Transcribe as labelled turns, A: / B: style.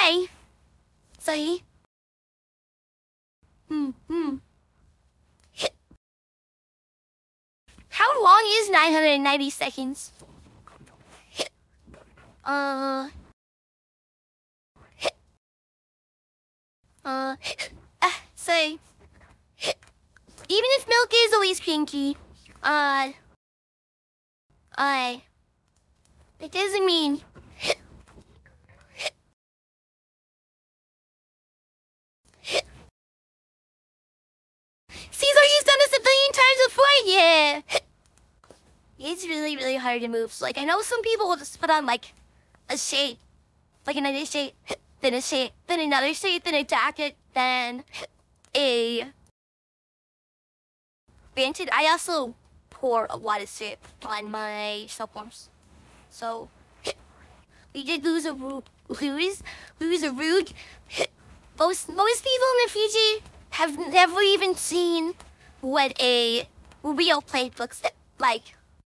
A: Say. Say. How long is 990 seconds? Say. Even if milk is always pinky, it doesn't mean. Caesar, he's done this a billion times before, yeah. It's really, really hard to move. So, like, I know some people will just put on, like, a shade. Like another shade, then a shade, then another shade, then a jacket, then a bandage. I also pour a lot of syrup on my cell phones. So, we did lose a rude. Most people in the future have never even seen what a real plate looks like.